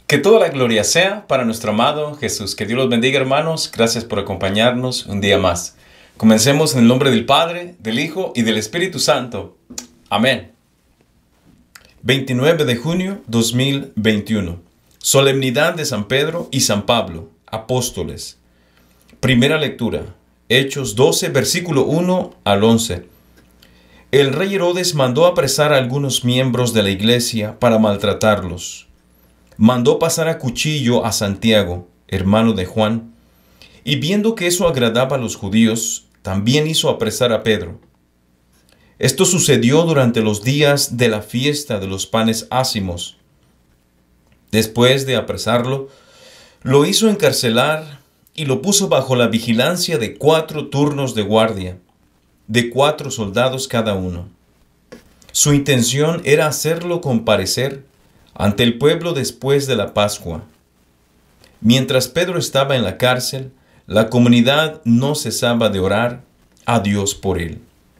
Que toda la gloria sea para nuestro amado Jesús. Que Dios los bendiga, hermanos. Gracias por acompañarnos un día más. Comencemos en el nombre del Padre, del Hijo y del Espíritu Santo. Amén. 29 de junio 2021. Solemnidad de San Pedro y San Pablo, apóstoles. Primera lectura. Hechos 12, versículo 1 al 11. El rey Herodes mandó apresar a algunos miembros de la iglesia para maltratarlos. Mandó pasar a cuchillo a Santiago, hermano de Juan, y viendo que eso agradaba a los judíos, también hizo apresar a Pedro. Esto sucedió durante los días de la fiesta de los panes ácimos. Después de apresarlo, lo hizo encarcelar y lo puso bajo la vigilancia de 4 turnos de guardia, de 4 soldados cada uno. Su intención era hacerlo comparecer ante el pueblo después de la Pascua. Mientras Pedro estaba en la cárcel, la comunidad no cesaba de orar a Dios por él.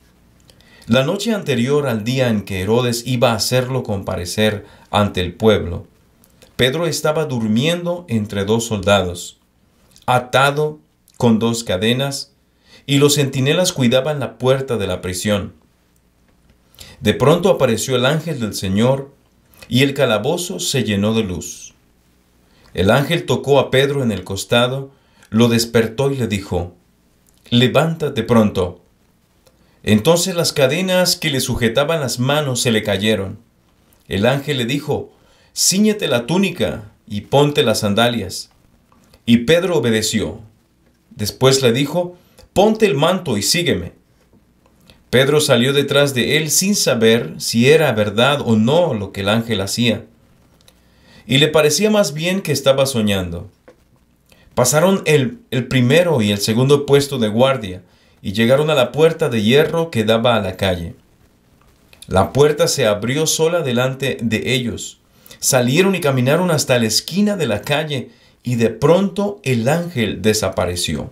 La noche anterior al día en que Herodes iba a hacerlo comparecer ante el pueblo, Pedro estaba durmiendo entre 2 soldados, atado con 2 cadenas, y los centinelas cuidaban la puerta de la prisión. De pronto apareció el ángel del Señor, y el calabozo se llenó de luz. El ángel tocó a Pedro en el costado, lo despertó y le dijo: «Levántate pronto». Entonces las cadenas que le sujetaban las manos se le cayeron. El ángel le dijo: «Cíñete la túnica y ponte las sandalias». Y Pedro obedeció. Después le dijo: «Ponte el manto y sígueme». Pedro salió detrás de él sin saber si era verdad o no lo que el ángel hacía, y le parecía más bien que estaba soñando. Pasaron el primero y el segundo puesto de guardia, y llegaron a la puerta de hierro que daba a la calle. La puerta se abrió sola delante de ellos. Salieron y caminaron hasta la esquina de la calle, y de pronto el ángel desapareció.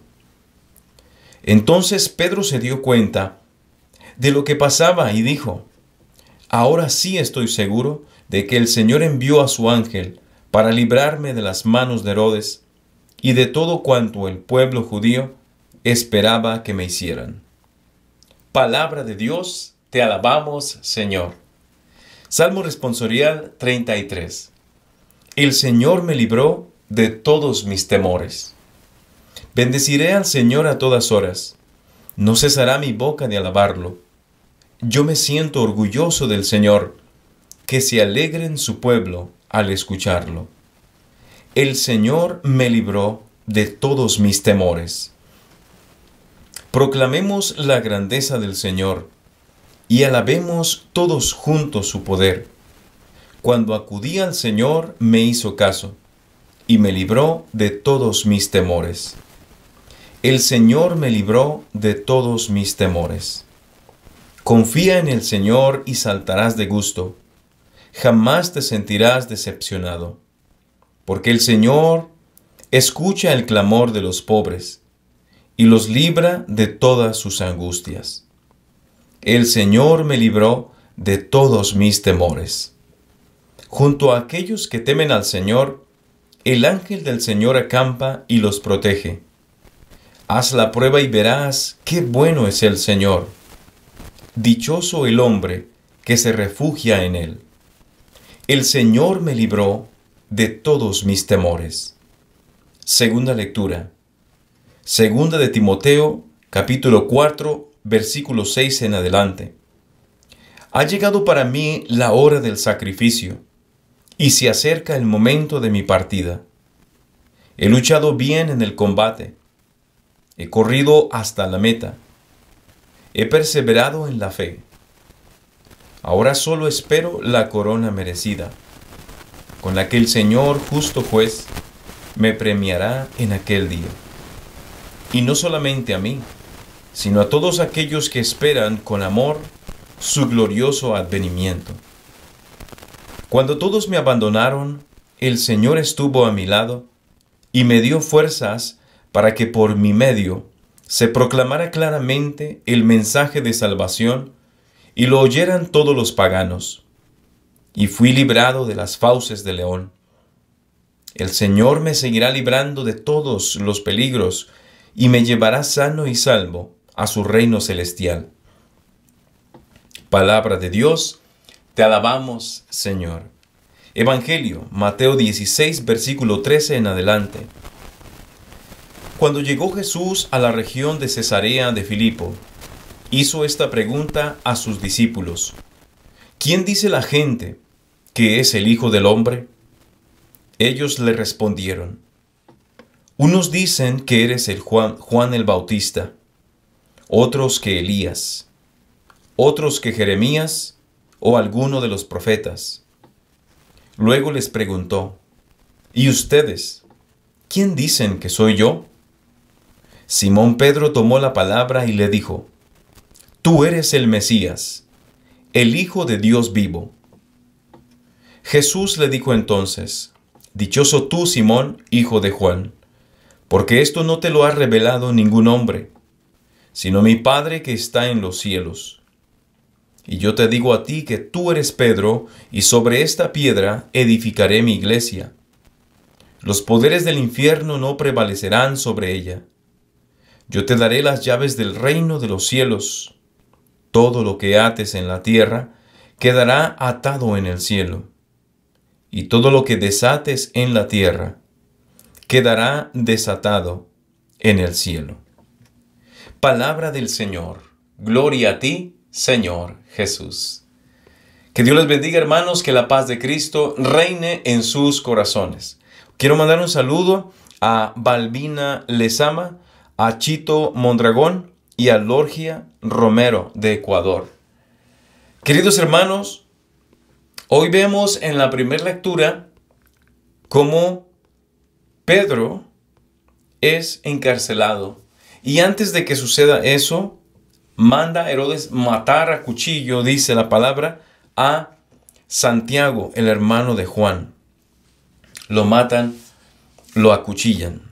Entonces Pedro se dio cuenta de lo que pasaba y dijo: «Ahora sí estoy seguro de que el Señor envió a su ángel para librarme de las manos de Herodes y de todo cuanto el pueblo judío esperaba que me hicieran». Palabra de Dios, te alabamos, Señor. Salmo responsorial 33. El Señor me libró de todos mis temores. Bendeciré al Señor a todas horas. No cesará mi boca de alabarlo. Yo me siento orgulloso del Señor, que se alegre en su pueblo al escucharlo. El Señor me libró de todos mis temores. Proclamemos la grandeza del Señor y alabemos todos juntos su poder. Cuando acudí al Señor me hizo caso y me libró de todos mis temores. El Señor me libró de todos mis temores. Confía en el Señor y saltarás de gusto. Jamás te sentirás decepcionado, porque el Señor escucha el clamor de los pobres y los libra de todas sus angustias. El Señor me libró de todos mis temores. Junto a aquellos que temen al Señor, el ángel del Señor acampa y los protege. Haz la prueba y verás qué bueno es el Señor. Dichoso el hombre que se refugia en él. El Señor me libró de todos mis temores. Segunda lectura. Segunda de Timoteo, capítulo 4, versículo 6 en adelante. Ha llegado para mí la hora del sacrificio, y se acerca el momento de mi partida. He luchado bien en el combate. He corrido hasta la meta. He perseverado en la fe. Ahora solo espero la corona merecida, con la que el Señor, justo juez, me premiará en aquel día. Y no solamente a mí, sino a todos aquellos que esperan con amor su glorioso advenimiento. Cuando todos me abandonaron, el Señor estuvo a mi lado y me dio fuerzas para que por mi medio se proclamara claramente el mensaje de salvación y lo oyeran todos los paganos. Y fui librado de las fauces del león. El Señor me seguirá librando de todos los peligros y me llevará sano y salvo a su reino celestial. Palabra de Dios, te alabamos, Señor. Evangelio, Mateo 16, versículo 13 en adelante. Cuando llegó Jesús a la región de Cesarea de Filipo, hizo esta pregunta a sus discípulos: ¿Quién dice la gente que es el Hijo del Hombre? Ellos le respondieron: unos dicen que eres Juan el Bautista, otros que Elías, otros que Jeremías o alguno de los profetas. Luego les preguntó: ¿y ustedes? ¿Quién dicen que soy yo? Simón Pedro tomó la palabra y le dijo: Tú eres el Mesías, el Hijo de Dios vivo. Jesús le dijo entonces: Dichoso tú, Simón, hijo de Juan, porque esto no te lo ha revelado ningún hombre, sino mi Padre que está en los cielos. Y yo te digo a ti que tú eres Pedro, y sobre esta piedra edificaré mi iglesia. Los poderes del infierno no prevalecerán sobre ella. Yo te daré las llaves del reino de los cielos. Todo lo que ates en la tierra quedará atado en el cielo, y todo lo que desates en la tierra quedará desatado en el cielo. Palabra del Señor. Gloria a ti, Señor Jesús. Que Dios les bendiga, hermanos, que la paz de Cristo reine en sus corazones. Quiero mandar un saludo a Balbina Lezama, a Chito Mondragón y a Lorgia Romero de Ecuador. Queridos hermanos, hoy vemos en la primera lectura cómo Pedro es encarcelado. Y antes de que suceda eso, manda a Herodes matar a cuchillo, dice la palabra, a Santiago, el hermano de Juan. Lo matan, lo acuchillan.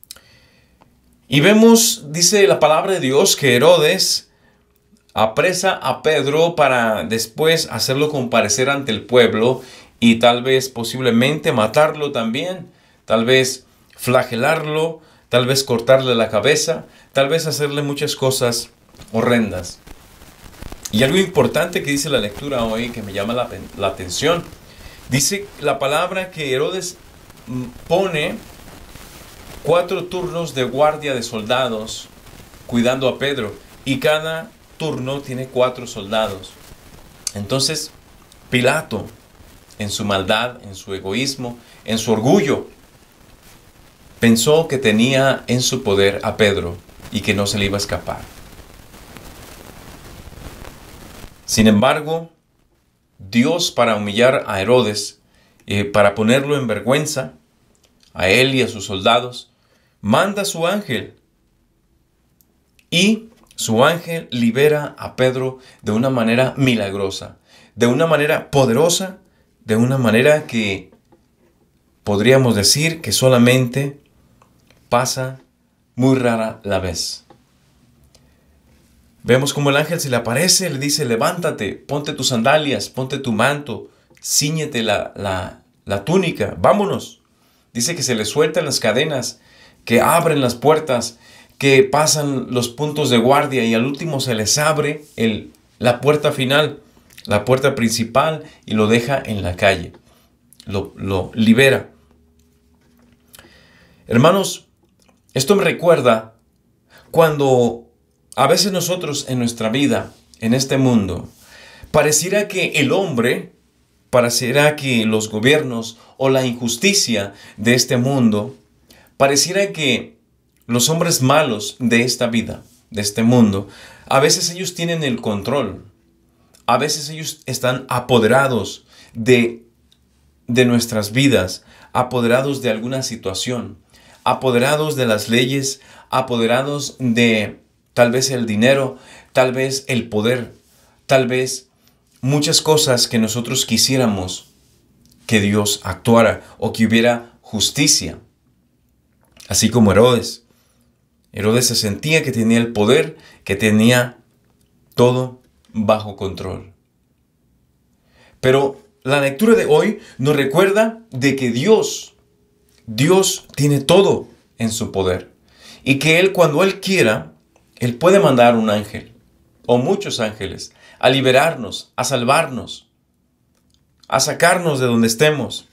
Y vemos, dice la palabra de Dios, que Herodes apresa a Pedro para después hacerlo comparecer ante el pueblo y tal vez posiblemente matarlo también, tal vez flagelarlo, tal vez cortarle la cabeza, tal vez hacerle muchas cosas horrendas. Y algo importante que dice la lectura hoy que me llama la atención, dice la palabra que Herodes pone 4 turnos de guardia de soldados cuidando a Pedro, y cada turno tiene 4 soldados. Entonces Pilato, en su maldad, en su egoísmo, en su orgullo, pensó que tenía en su poder a Pedro y que no se le iba a escapar. Sin embargo, Dios, para humillar a Herodes, para ponerlo en vergüenza, a él y a sus soldados, manda a su ángel. Y su ángel libera a Pedro de una manera milagrosa, de una manera poderosa, de una manera que podríamos decir que solamente pasa muy rara la vez. Vemos como el ángel se le aparece, le dice: levántate, ponte tus sandalias, ponte tu manto, cíñete la túnica, vámonos. Dice que se le sueltan las cadenas, que abren las puertas, que pasan los puntos de guardia y al último se les abre la puerta final, la puerta principal, y lo deja en la calle, lo libera. Hermanos, esto me recuerda cuando a veces nosotros en nuestra vida, en este mundo, pareciera que el hombre, pareciera que los gobiernos o la injusticia de este mundo, pareciera que los hombres malos de esta vida, de este mundo, a veces ellos tienen el control. A veces ellos están apoderados de nuestras vidas, apoderados de alguna situación, apoderados de las leyes, apoderados de tal vez el dinero, tal vez el poder, tal vez muchas cosas que nosotros quisiéramos que Dios actuara o que hubiera justicia. Así como Herodes. Herodes se sentía que tenía el poder, que tenía todo bajo control. Pero la lectura de hoy nos recuerda de que Dios Dios tiene todo en su poder y que Él, cuando Él quiera, Él puede mandar un ángel o muchos ángeles a liberarnos, a salvarnos, a sacarnos de donde estemos.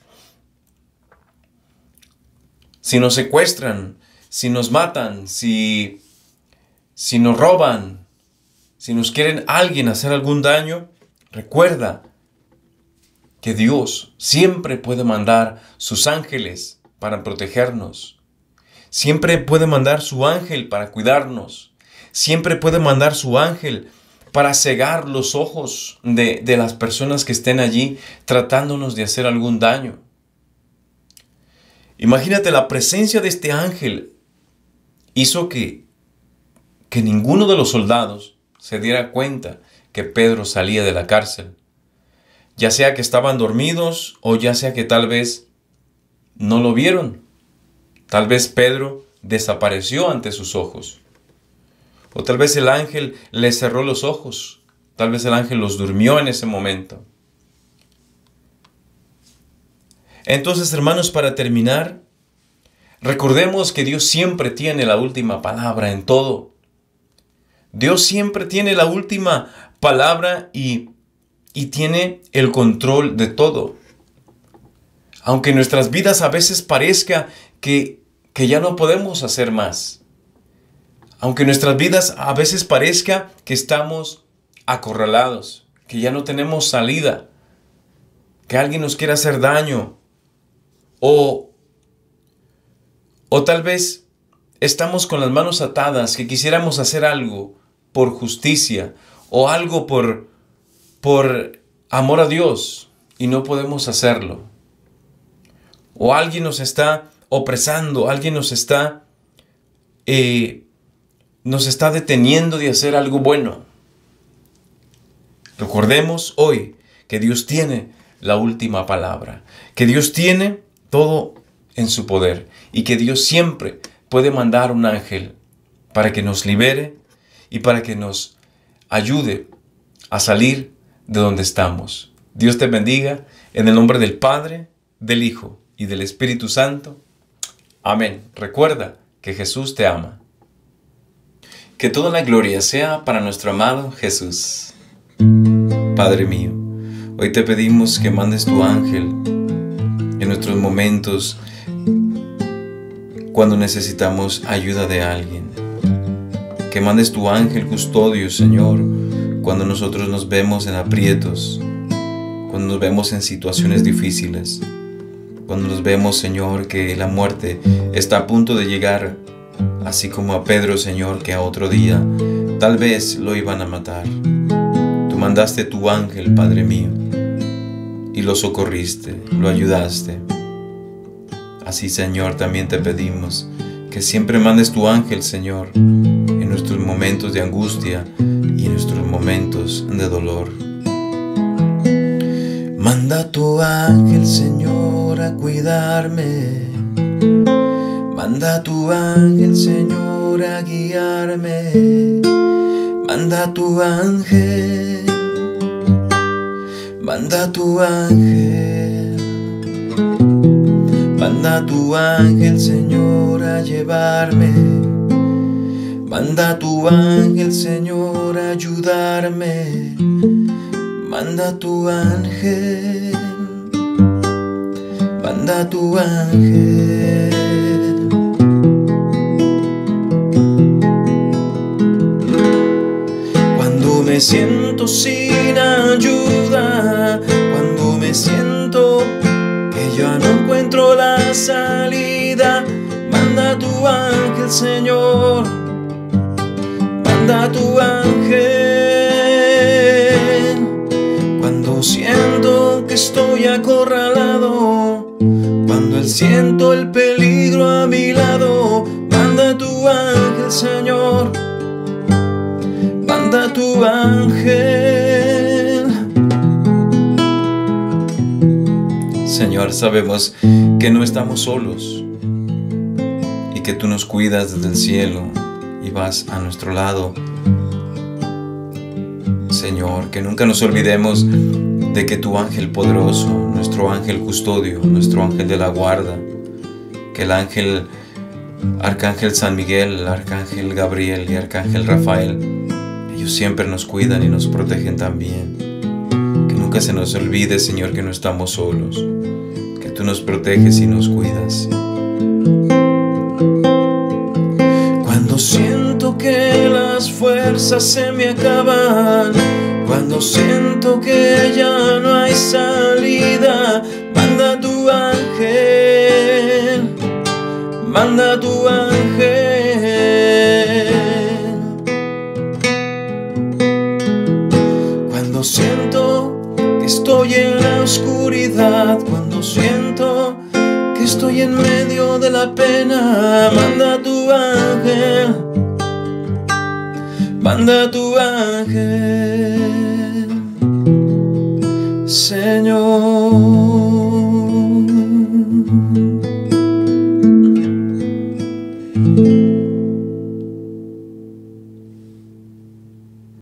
Si nos secuestran, si nos matan, si nos roban, si nos quieren alguien hacer algún daño, recuerda que Dios siempre puede mandar sus ángeles para protegernos. Siempre puede mandar su ángel para cuidarnos. Siempre puede mandar su ángel para cegar los ojos de las personas que estén allí tratándonos de hacer algún daño. Imagínate, la presencia de este ángel hizo que ninguno de los soldados se diera cuenta que Pedro salía de la cárcel. Ya sea que estaban dormidos o ya sea que tal vez no lo vieron. Tal vez Pedro desapareció ante sus ojos. O tal vez el ángel le cerró los ojos. Tal vez el ángel los durmió en ese momento. Entonces, hermanos, para terminar, recordemos que Dios siempre tiene la última palabra en todo. Dios siempre tiene la última palabra y tiene el control de todo. Aunque en nuestras vidas a veces parezca que ya no podemos hacer más. Aunque en nuestras vidas a veces parezca que estamos acorralados, que ya no tenemos salida, que alguien nos quiere hacer daño, o tal vez estamos con las manos atadas, que quisiéramos hacer algo por justicia o algo por amor a Dios y no podemos hacerlo. O alguien nos está opresando, alguien nos está deteniendo de hacer algo bueno. Recordemos hoy que Dios tiene la última palabra, que Dios tiene todo en su poder y que Dios siempre puede mandar un ángel para que nos libere y para que nos ayude a salir de donde estamos. Dios te bendiga en el nombre del Padre, del Hijo y del Espíritu Santo. Amén. Recuerda que Jesús te ama. Que toda la gloria sea para nuestro amado Jesús. Padre mío, hoy te pedimos que mandes tu ángel en nuestros momentos cuando necesitamos ayuda de alguien. Que mandes tu ángel custodio, Señor, cuando nosotros nos vemos en aprietos, cuando nos vemos en situaciones difíciles, cuando nos vemos, Señor, que la muerte está a punto de llegar, así como a Pedro, Señor, que a otro día tal vez lo iban a matar. Tú mandaste tu ángel, Padre mío, y lo socorriste, lo ayudaste. Así, Señor, también te pedimos que siempre mandes tu ángel, Señor, en nuestros momentos de angustia y en nuestros momentos de dolor. Manda tu ángel, Señor, a cuidarme. Manda tu ángel, Señor, a guiarme. Manda tu ángel. Manda tu ángel. Manda tu ángel, Señor, a llevarme. Manda tu ángel, Señor, a ayudarme. Manda tu ángel. Manda tu ángel. Cuando me siento sin ayuda, cuando me siento que ya no encuentro la salida, manda tu ángel, Señor, manda tu ángel. Cuando siento que estoy acorralado, cuando siento el peligro a mi lado, manda tu ángel, Señor, manda tu ángel. Señor, sabemos que no estamos solos y que tú nos cuidas desde el cielo y vas a nuestro lado. Señor, que nunca nos olvidemos de que tu ángel poderoso, nuestro ángel custodio, nuestro ángel de la guarda, que el arcángel San Miguel, el arcángel Gabriel y el arcángel Rafael, ellos siempre nos cuidan y nos protegen también. Que nunca se nos olvide, Señor, que no estamos solos, que tú nos proteges y nos cuidas. Cuando siento que las fuerzas se me acaban, cuando siento que ya no hay salida, manda tu ángel, manda tu ángel. Cuando siento que estoy en la oscuridad, cuando siento que estoy en medio de la pena, manda tu ángel, manda tu ángel, Señor.